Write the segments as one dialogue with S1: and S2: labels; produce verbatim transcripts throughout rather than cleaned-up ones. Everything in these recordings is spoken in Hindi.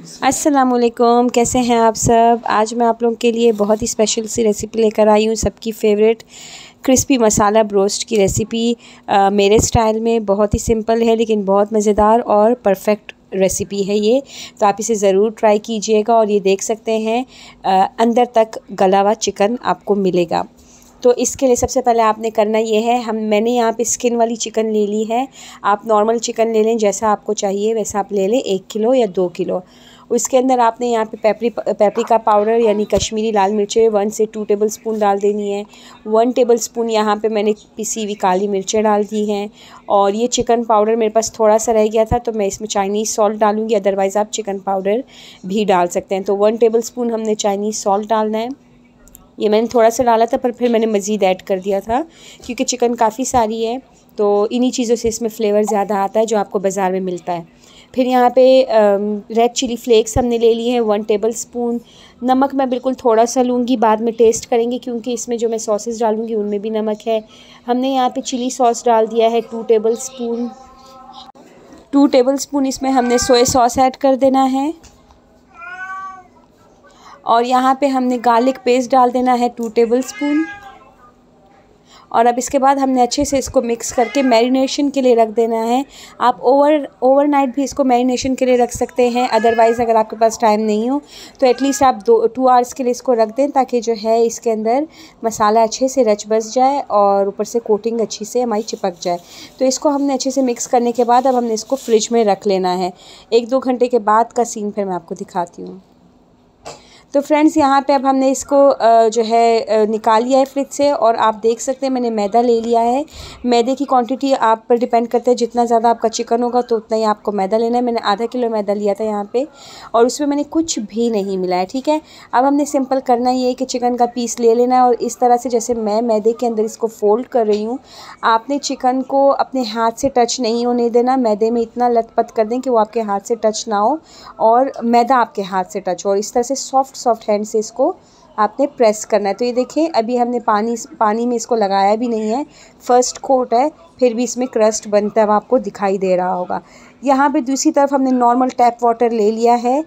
S1: अस्सलामुअलैकुम, कैसे हैं आप सब। आज मैं आप लोगों के लिए बहुत ही स्पेशल सी रेसिपी लेकर आई हूँ, सबकी फेवरेट क्रिस्पी मसाला ब्रोस्ट की रेसिपी। आ, मेरे स्टाइल में बहुत ही सिंपल है लेकिन बहुत मज़ेदार और परफेक्ट रेसिपी है ये, तो आप इसे ज़रूर ट्राई कीजिएगा। और ये देख सकते हैं आ, अंदर तक गला हुआ चिकन आपको मिलेगा। तो इसके लिए सबसे पहले आपने करना ये है, हम मैंने यहाँ पे स्किन वाली चिकन ले ली है। आप नॉर्मल चिकन ले लें, जैसा आपको चाहिए वैसा आप ले लें, एक किलो या दो किलो। उसके अंदर आपने यहाँ पे पेपरी पेपरिका पाउडर यानी कश्मीरी लाल मिर्चें वन से टू टेबल स्पून डाल देनी है। वन टेबल स्पून यहाँ पे मैंने पिसी हुई काली मिर्चें डाल दी हैं। और ये चिकन पाउडर मेरे पास थोड़ा सा रह गया था तो मैं इसमें चाइनीज़ सॉल्ट डालूँगी, अदरवाइज़ आप चिकन पाउडर भी डाल सकते हैं। तो वन टेबल स्पून हमने चाइनीज़ सॉल्ट डालना है। ये मैंने थोड़ा सा डाला था पर फिर मैंने मज़ीद ऐड कर दिया था क्योंकि चिकन काफ़ी सारी है, तो इन्हीं चीज़ों से इसमें फ़्लेवर ज़्यादा आता है जो आपको बाज़ार में मिलता है। फिर यहाँ पे रेड चिली फ्लेक्स हमने ले लिए हैं वन टेबल स्पून। नमक मैं बिल्कुल थोड़ा सा लूँगी, बाद में टेस्ट करेंगे क्योंकि इसमें जो मैं सॉसेस डालूँगी उनमें भी नमक है। हमने यहाँ पे चिली सॉस डाल दिया है two tablespoon. Two tablespoon इसमें हमने सोया सॉस ऐड कर देना है। और यहाँ पे हमने गार्लिक पेस्ट डाल देना है टू टेबल स्पून। और अब इसके बाद हमने अच्छे से इसको मिक्स करके मैरिनेशन के लिए रख देना है। आप ओवर ओवरनाइट भी इसको मैरिनेशन के लिए रख सकते हैं, अदरवाइज़ अगर आपके पास टाइम नहीं हो तो एटलीस्ट आप दो टू आवर्स के लिए इसको रख दें ताकि जो है इसके अंदर मसाला अच्छे से रच बस जाए और ऊपर से कोटिंग अच्छी से हमारी चिपक जाए। तो इसको हमने अच्छे से मिक्स करने के बाद अब हमने इसको फ्रिज में रख लेना है। एक दो घंटे के बाद का सीन फिर मैं आपको दिखाती हूँ। तो फ्रेंड्स यहाँ पे अब हमने इसको जो है निकाल लिया है फ्रिज से। और आप देख सकते हैं मैंने मैदा ले लिया है। मैदे की क्वांटिटी आप पर डिपेंड करता है, जितना ज़्यादा आपका चिकन होगा तो उतना ही आपको मैदा लेना है। मैंने आधा किलो मैदा लिया था यहाँ पे और उसमें मैंने कुछ भी नहीं मिलाया, ठीक है। अब हमने सिंपल करना ये है कि चिकन का पीस ले लेना है और इस तरह से जैसे मैं मैदे के अंदर इसको फोल्ड कर रही हूँ, आपने चिकन को अपने हाथ से टच नहीं होने देना। मैदे में इतना लथपथ कर दें कि वो आपके हाथ से टच ना हो और मैदा आपके हाथ से टच हो, और इस तरह से सॉफ्ट सॉफ्ट हैंड से इसको आपने प्रेस करना है। तो ये देखें अभी हमने पानी पानी में इसको लगाया भी नहीं है, फर्स्ट कोट है, फिर भी इसमें क्रस्ट बनता है, आपको दिखाई दे रहा होगा। यहाँ पे दूसरी तरफ हमने नॉर्मल टैप वाटर ले लिया है,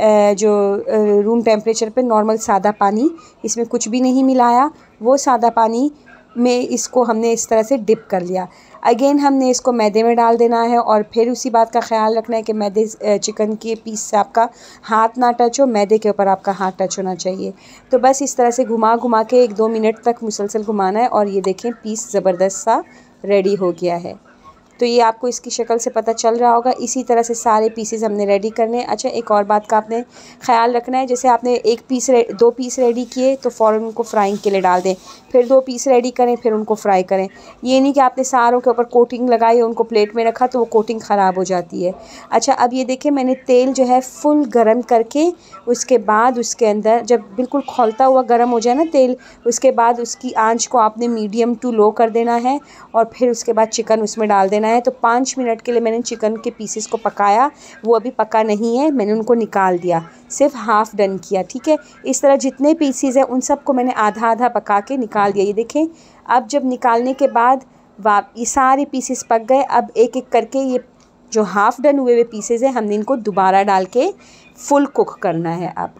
S1: जो रूम टेम्परेचर पे नॉर्मल सादा पानी, इसमें कुछ भी नहीं मिलाया। वो सादा पानी में इसको हमने इस तरह से डिप कर लिया। अगेन हमने इसको मैदे में डाल देना है और फिर उसी बात का ख्याल रखना है कि मैदे चिकन के पीस से आपका हाथ ना टच हो, मैदे के ऊपर आपका हाथ टच होना चाहिए। तो बस इस तरह से घुमा घुमा के एक दो मिनट तक मुसलसल घुमाना है। और ये देखें पीस ज़बरदस्त सा रेडी हो गया है। तो ये आपको इसकी शक्ल से पता चल रहा होगा। इसी तरह से सारे पीसेस हमने रेडी करने हैं। अच्छा, एक और बात का आपने ख्याल रखना है, जैसे आपने एक पीस दो पीस रेडी किए तो फ़ौरन उनको फ्राइंग के लिए डाल दें, फिर दो पीस रेडी करें फिर उनको फ्राई करें। ये नहीं कि आपने सारों के ऊपर कोटिंग लगाई और उनको प्लेट में रखा तो वो कोटिंग ख़राब हो जाती है। अच्छा, अब ये देखें मैंने तेल जो है फुल गर्म करके उसके बाद उसके अंदर जब बिल्कुल खौलता हुआ गर्म हो जाए ना तेल, उसके बाद उसकी आंच को आपने मीडियम टू लो कर देना है और फिर उसके बाद चिकन उसमें डाल देना है। तो पाँच मिनट के लिए मैंने चिकन के पीसेस को पकाया, वो अभी पका नहीं है, मैंने उनको निकाल दिया, सिर्फ हाफ़ डन किया, ठीक है। इस तरह जितने पीसेस हैं उन सबको मैंने आधा आधा पका के निकाल दिया। ये देखें अब जब निकालने के बाद वाप ये सारे पीसेस पक गए। अब एक एक करके ये जो हाफ़ डन हुए हुए पीसेस हैं हमने इनको दोबारा डाल के फुल कुक करना है। अब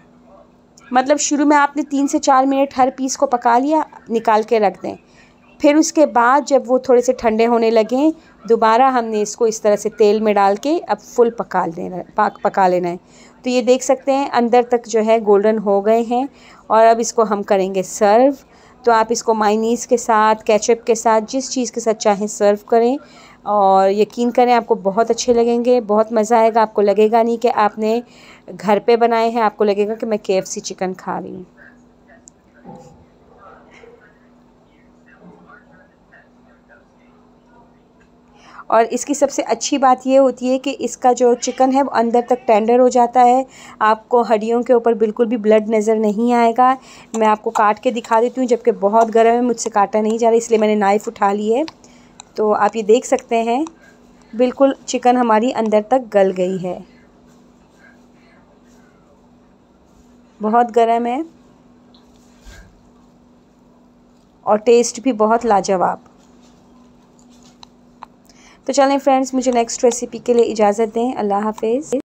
S1: मतलब शुरू में आपने तीन से चार मिनट हर पीस को पका लिया, निकाल के रख दें। फिर उसके बाद जब वो थोड़े से ठंडे होने लगें दोबारा हमने इसको इस तरह से तेल में डाल के अब फुल पका लेना पाक पका लेना है। तो ये देख सकते हैं अंदर तक जो है गोल्डन हो गए हैं और अब इसको हम करेंगे सर्व। तो आप इसको मायोनीज़ के साथ, केचप के साथ, जिस चीज़ के साथ चाहें सर्व करें और यकीन करें आपको बहुत अच्छे लगेंगे, बहुत मज़ा आएगा। आपको लगेगा नहीं कि आपने घर पे बनाए हैं, आपको लगेगा कि मैं के एफ सी चिकन खा रही हूँ। और इसकी सबसे अच्छी बात ये होती है कि इसका जो चिकन है वो अंदर तक टेंडर हो जाता है, आपको हड्डियों के ऊपर बिल्कुल भी ब्लड नज़र नहीं आएगा। मैं आपको काट के दिखा देती हूँ, जबकि बहुत गर्म है, मुझसे काटा नहीं जा रहा इसलिए मैंने नाइफ़ उठा ली है। तो आप ये देख सकते हैं बिल्कुल चिकन हमारी अंदर तक गल गई है, बहुत गर्म है और टेस्ट भी बहुत लाजवाब। तो चलें फ्रेंड्स, मुझे नेक्स्ट रेसिपी के लिए इजाज़त दें। अल्लाह हाफ़िज़।